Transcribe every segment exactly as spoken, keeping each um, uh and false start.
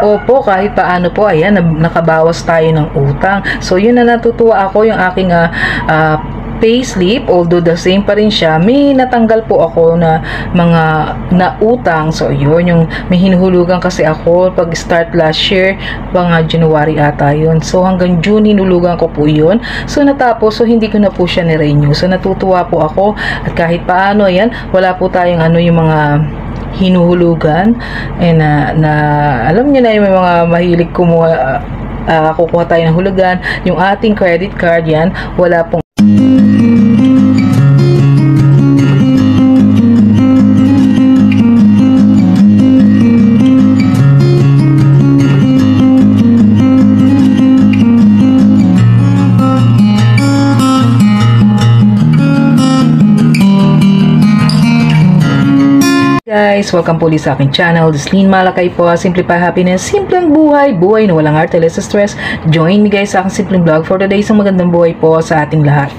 Opo, kahit paano po, ayan, nakabawas tayo ng utang. So, yun na natutuwa ako, yung aking uh, uh, payslip, although the same pa rin siya, may natanggal po ako na mga nautang. So, yun, yung may hinuhulugan kasi ako pag start last year, mga January ata yun. So, hanggang June, hinulugan ko po yun. So, natapos, so hindi ko na po siya ni-renew. So, natutuwa po ako at kahit paano, ayan, wala po tayong ano, yung mga hinuhulugan and uh, na alam niyo na yung may mga mahilig kumuha uh, kukuha tayo ng hulugan, yung ating credit card, yan wala pong guys, welcome po ulit sa aking channel. This is Lynn Malakay po. Simplify Happiness, simpleng buhay, buhay na walang arte, less stress. Join me guys sa aking simpleng vlog for today. Isang magandang buhay po sa ating lahat.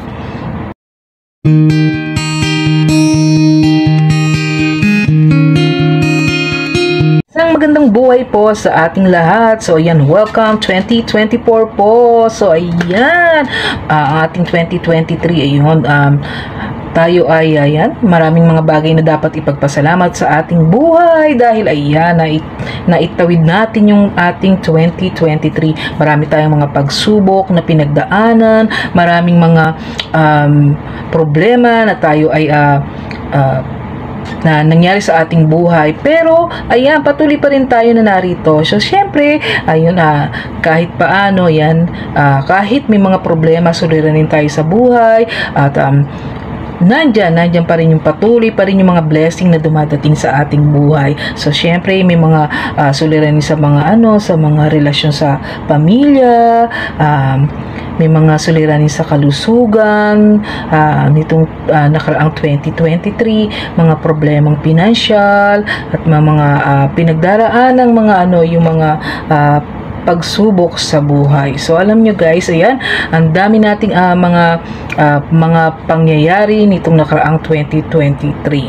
Isang magandang buhay po sa ating lahat. So ayan, welcome twenty twenty-four po. So ayan, uh, ating twenty twenty-three, ayun, um, tayo ay ayan, maraming mga bagay na dapat ipagpasalamat sa ating buhay dahil ayan, nait, naitawid natin yung ating twenty twenty-three. Marami tayong mga pagsubok na pinagdaanan, maraming mga um, problema na tayo ay uh, uh, na nangyari sa ating buhay, pero ayan, patuloy pa rin tayo na narito. So syempre, ayun, ah, kahit paano yan, ah, kahit may mga problema, suliranin tayo sa buhay at um, nandyan, nandyan pa rin yung patuloy pa rin yung mga blessing na dumadating sa ating buhay. So, syempre, may mga uh, suliranin sa mga ano, sa mga relasyon sa pamilya, um, may mga suliranin sa kalusugan, uh, nitong uh, nakaraang twenty twenty-three, mga problemang pinansyal, at mga, mga uh, pinagdaraan ng mga ano, yung mga uh, pagsubok sa buhay. So alam nyo guys, ayan, ang dami nating uh, mga uh, mga pangyayari nitong nakaraang twenty twenty-three.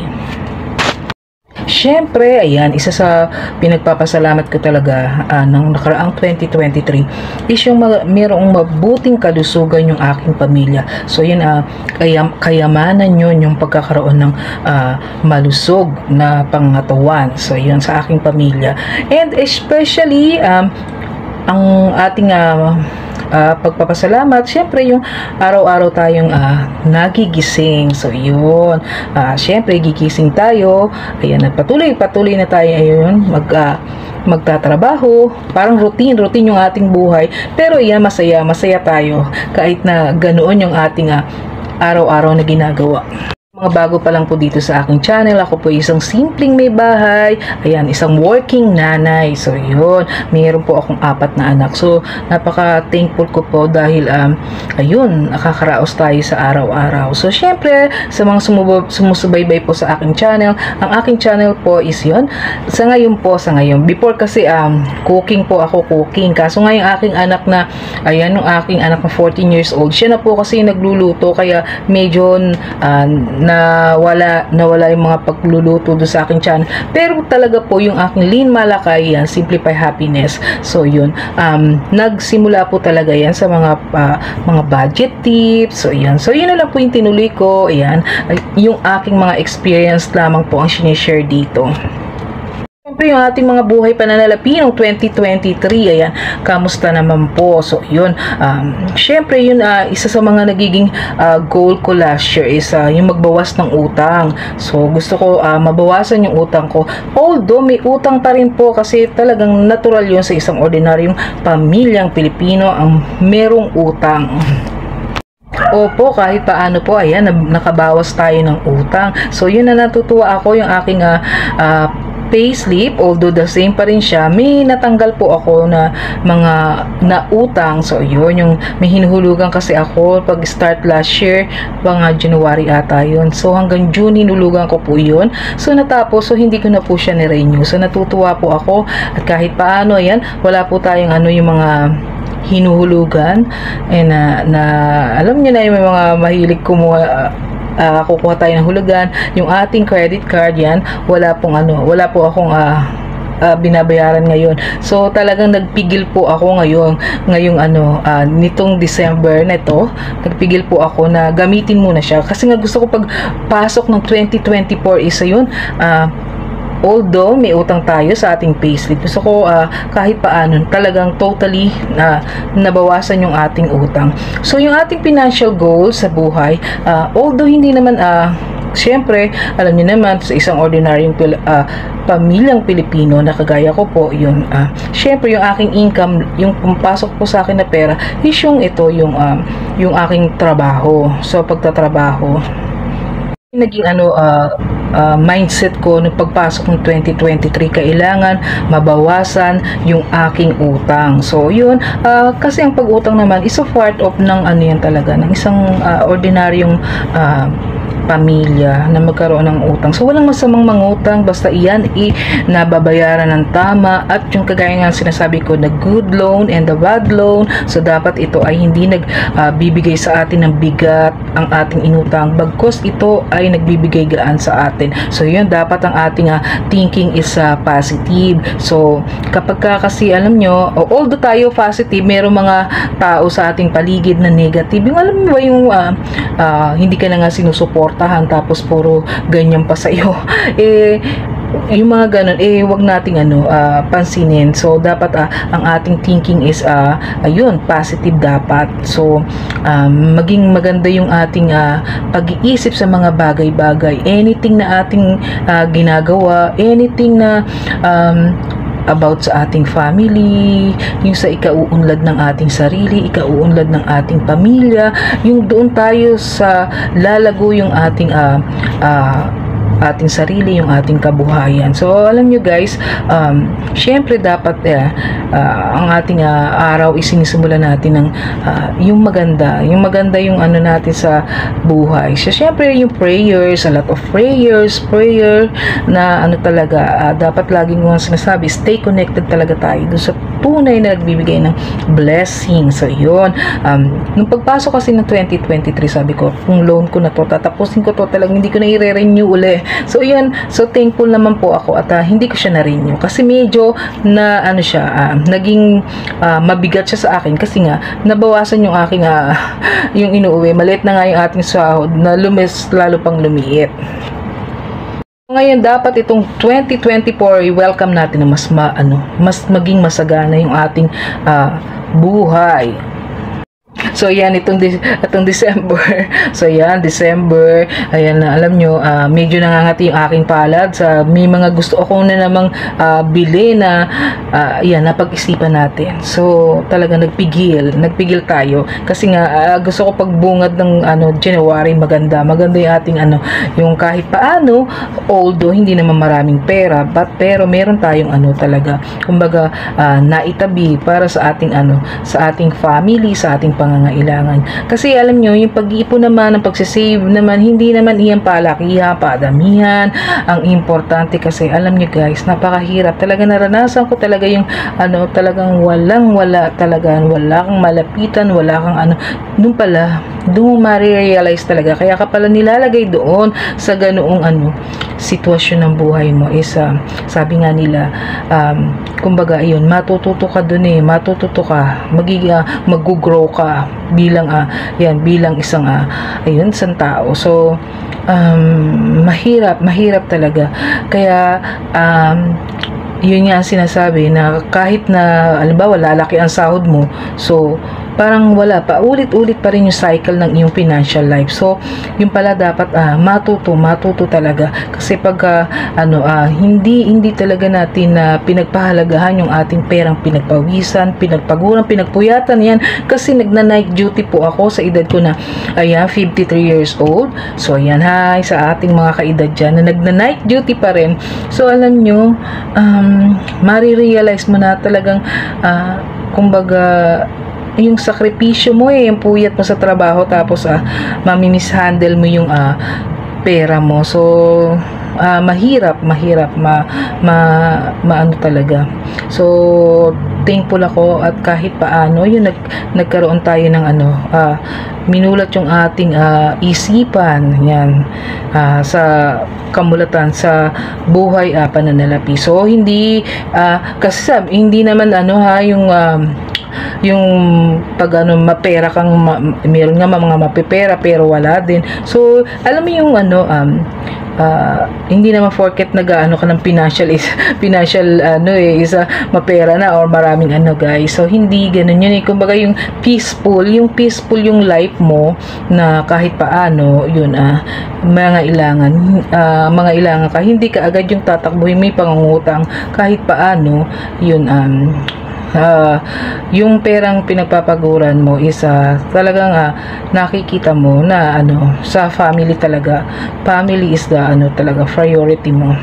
Syempre, ayan, isa sa pinagpapasalamat ko talaga uh, ng nakaraang twenty twenty-three is yung mayroong mabuting kalusugan yung aking pamilya. So yun, uh, kaya, kayamanan yun yung pagkakaroon ng uh, malusog na pangatawan. So yun sa aking pamilya. And especially, um, ang ating uh, uh, pagpapasalamat, syempre yung araw-araw tayong uh, nagigising. So yun, uh, syempre gigising tayo, ayan, at patuloy patuloy na tayo ayun mag uh, magtatrabaho, parang routine routine yung ating buhay, pero yan, masaya masaya tayo kahit na ganoon yung ating uh, araw-araw na ginagawa. Mga bago pa lang po dito sa aking channel, ako po isang simpleng may bahay, ayan, isang working nanay. So yun, mayroon po akong apat na anak. So napaka thankful ko po dahil um, ayun, nakakaraos tayo sa araw-araw. So syempre, sa mga sumusubaybay po sa aking channel, ang aking channel po is yun, sa ngayon po, sa ngayon, before kasi um, cooking po ako, cooking, kaso nga yung aking anak na, ayan, yung aking anak na fourteen years old, siya na po kasi nagluluto, kaya medyo uh, na wala nawala yung mga pagluluto do sa aking channel, pero talaga po yung aking Lynn Malakay, yan, Simplify Happiness. So yun, um, nagsimula po talaga yan sa mga uh, mga budget tips. So yan, so yun na lang po yung tinuloy ko, yan, yung aking mga experience lamang po ang sinishare dito. Siyempre, yung ating mga buhay pananalapi ng twenty twenty-three, ayan, kamusta naman po? So, yun, um, syempre, yun, uh, isa sa mga nagiging uh, goal ko last year is uh, yung magbawas ng utang. So, gusto ko uh, mabawasan yung utang ko. Although, may utang pa rin po kasi talagang natural yun sa isang ordinaryong pamilyang Pilipino ang merong utang. Opo, kahit paano po, ayan, nakabawas tayo ng utang. So, yun na natutuwa ako, yung aking uh, uh, payslip, although the same pa rin siya, may natanggal po ako na mga nautang. So yun, yung may hinuhulugan kasi ako pag start last year, mga January ata yun. So hanggang June, hinulugan ko po yun. So natapos, so hindi ko na po siya ni-renew. So natutuwa po ako at kahit paano, yan, wala po tayong ano, yung mga hinuhulugan and uh, na alam niyo na yung may mga mahilig kumuha uh, Uh, kukuha tayo ng hulugan, yung ating credit card, yan, wala pong ano, wala po akong uh, uh, binabayaran ngayon. So talagang nagpigil po ako ngayon, ngayong ano, uh, nitong December na ito, nagpigil po ako na gamitin muna siya. Kasi nga gusto ko pag pasok ng twenty twenty-four isa yun, uh, although may utang tayo sa ating payslip, gusto ko uh, kahit paano talagang totally na uh, nabawasan yung ating utang. So yung ating financial goals sa buhay, uh, although hindi naman uh, siyempre, alam niyo naman sa isang ordinaryong uh, pamilyang Pilipino na kagaya ko po, yun, uh, siyempre yung aking income, yung pumpasok po sa akin na pera, is yung ito, yung, um, yung aking trabaho. So pagtatrabaho, naging ano uh, uh, mindset ko nung pagpasok ng twenty twenty-three, kailangan mabawasan yung aking utang. So yun, uh, kasi ang pag-utang naman is a part of ng ano yan talaga, ng isang uh, ordinaryong uh, pamilya na magkaroon ng utang. So walang masamang mangutang, basta iyan i nababayaran ng tama, at yung kagaya nga sinasabi ko, the good loan and the bad loan. So dapat ito ay hindi nagbibigay uh, sa atin ng bigat ang ating inutang, bagkus ito ay nagbibigay gaan sa atin. So yun, dapat ang ating uh, thinking is uh, positive. So kapag ka kasi alam nyo, although tayo positive, merong mga tao sa ating paligid na negative, yung alam mo ba yung uh, uh, hindi ka na nga sinusuport tapos puro ganyan pa sa iyo, eh yung mga ganun, eh wag nating ano uh, pansinin. So dapat uh, ang ating thinking is uh, ayun, positive dapat. So um, maging maganda yung ating uh, pag-iisip sa mga bagay-bagay, anything na ating uh, ginagawa, anything na um, about sa ating family, yung sa ikauunlad ng ating sarili, ikauunlad ng ating pamilya, yung doon tayo sa lalago yung ating uh, uh, ating sarili, yung ating kabuhayan. So alam nyo guys, um, syempre dapat uh, uh, ang ating uh, araw isinisimulan natin ng uh, yung maganda, yung maganda yung ano natin sa buhay. So syempre yung prayers, a lot of prayers, prayer na ano talaga, uh, dapat laging mga sinasabi, stay connected talaga tayo dun sa tunay na nagbibigay ng blessing. So yun, um, nung pagpasok kasi ng twenty twenty-three, sabi ko, kung loan ko na to, tatapusin ko to, talagang hindi ko na i-renew uli. So yun, so thankful naman po ako at uh, hindi ko siya na-renew kasi medyo na ano siya, uh, naging uh, mabigat siya sa akin kasi nga nabawasan yung aking uh, yung inuuwi, maliit na nga yung ating sahod na lumis lalo pang lumiit. Ngayon dapat itong twenty twenty-four i-welcome natin na mas ma, ano, mas maging masagana yung ating uh, buhay. So yan, itong, itong December, so yan, December, ayan na, alam nyo, uh, medyo nangangati yung aking palad sa may mga gusto ako na namang uh, bili na, uh, yan, napag-isipan natin. So talaga nagpigil, nagpigil tayo, kasi nga, uh, gusto ko pagbungad ng, ano, January, maganda, maganda yung ating, ano, yung kahit paano, although hindi naman maraming pera, but pero meron tayong, ano, talaga, kumbaga, uh, naitabi para sa ating, ano, sa ating family, sa ating pangangailangan. Kasi alam nyo, yung pag-iipon naman, ang pagsisave naman, hindi naman iyan palakihan, padamihan. Ang importante kasi, alam nyo guys, napakahirap. Talaga naranasan ko talaga yung, ano, talagang walang wala talaga, wala kang malapitan, wala kang ano, doon pala, doon mo ma-realize talaga. Kaya ka pala nilalagay doon sa ganoong, ano, sitwasyon ng buhay mo is, uh, sabi nga nila, um, kumbaga, ayun, matututo ka doon eh, matututo ka, magiging, uh, mag-grow ka bilang uh, yan bilang isang uh, ayun isang tao. So um, mahirap mahirap talaga, kaya um, yun nga sinasabi na kahit na halimbawa lalaki ang sahod mo, so parang wala pa, ulit-ulit pa rin yung cycle ng iyong financial life. So yung pala dapat ah, matuto matuto talaga, kasi pag uh, ano ah, hindi hindi talaga natin na uh, pinagpahalagahan yung ating perang pinagpawisan, pinagpaguran, pinagpuyatan yan, kasi nagna-night duty po ako sa edad ko na ayan fifty-three years old. So ayan, hi sa ating mga kaedad dyan na nagna-night duty pa rin. So alam nyo, um, marirealize mo na talagang uh, kumbaga yung sakripisyo mo eh, yung puyat mo sa trabaho, tapos ah, mamimishandle mo yung ah, pera mo. So ah, mahirap, mahirap, ma, ma, maano talaga. So, thankful ako at kahit paano, yun, nag, nagkaroon tayo ng ano, ah, minulat yung ating ah, isipan, yan, ah, sa kamulatan sa buhay ah, pananalapi. So, hindi, ah, kasi sab, hindi naman ano ha, yung, um, yung pag ano mapera kang ma, meron nga mga mapipera pero wala din. So alam mo yung ano um uh, hindi naman forget nag-ano ka ng financial is financial ano eh isa mapera na or maraming ano guys. So hindi ganoon yun eh. Kumbaga yung peaceful, yung peaceful yung life mo na kahit paano yun ah mga ilangan uh, mga ilangan ka hindi ka agad yung tatakbuhin may pangungutang kahit paano yun um Uh, yung perang pinagpapaguran mo is uh, talagang uh, nakikita mo na ano sa family talaga, family is the ano talaga priority mo.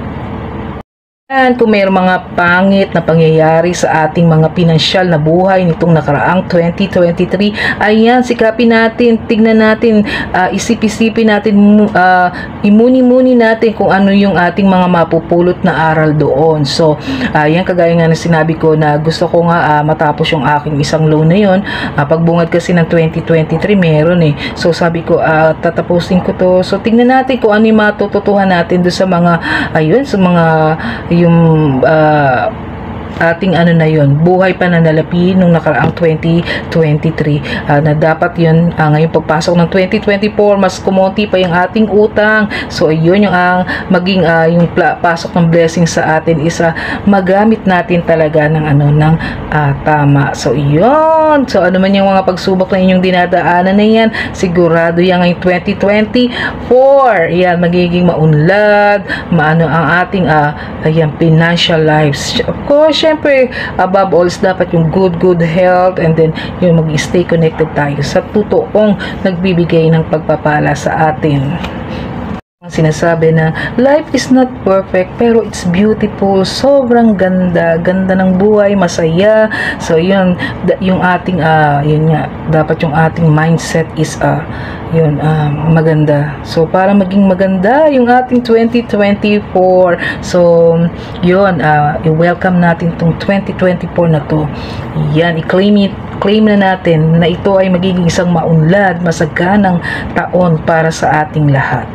And kung mayroong mga pangit na pangyayari sa ating mga pinansyal na buhay nitong nakaraang twenty twenty-three, ayan, sikapin natin, tignan natin, uh, isip-isipin natin, uh, imuni-muni natin kung ano yung ating mga mapupulot na aral doon. So, ayan, kagaya nga na sinabi ko na gusto ko nga uh, matapos yung aking isang loan na yun. Uh, pagbungad kasi ng twenty twenty-three, meron eh. So, sabi ko, uh, tatapusin ko to. So, tignan natin kung ano yung matututuhan natin doon sa mga, ayun, sa mga yung uh, ating ano na yon buhay pananalapi nung nakaraang twenty twenty-three uh, na dapat yun uh, ngayong pagpasok ng twenty twenty-four mas kumonti pa yung ating utang. So yun yung ang uh, maging uh, yung pasok ng blessing sa atin isa magamit natin talaga ng ano ng uh, tama. So yun, so ano man yung mga pagsubok na inyong dinadaanan na yan, sigurado yan ngayong twenty twenty-four yan magiging maunlad maano ang ating uh, ayan, financial lives. Of course, syempre, above all, dapat yung good, good health and then yung mag-stay connected tayo sa totoong nagbibigay ng pagpapala sa atin. Sinasabi na life is not perfect pero it's beautiful, sobrang ganda, ganda ng buhay, masaya. So yun, yung ating uh, yun nga, dapat yung ating mindset is uh, yun, uh, maganda. So para maging maganda yung ating twenty twenty-four, so yun, uh, i-welcome natin tong twenty twenty-four na to. Yan, i-claim it, claim na natin na ito ay magiging isang maunlad, masaganang taon para sa ating lahat.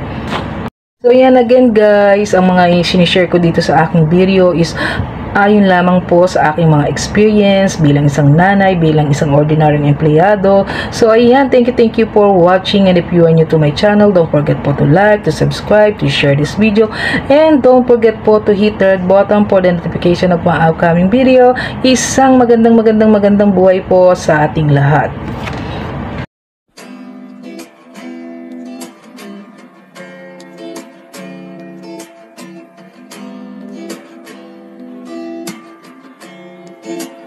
So yan again guys, ang mga sinishare ko dito sa aking video is ayon lamang po sa aking mga experience bilang isang nanay, bilang isang ordinaryong empleyado. So ayan, thank you, thank you for watching, and if you are new to my channel, don't forget po to like, to subscribe, to share this video, and don't forget po to hit the red button for the notification of my upcoming video. Isang magandang magandang magandang buhay po sa ating lahat. Thank you.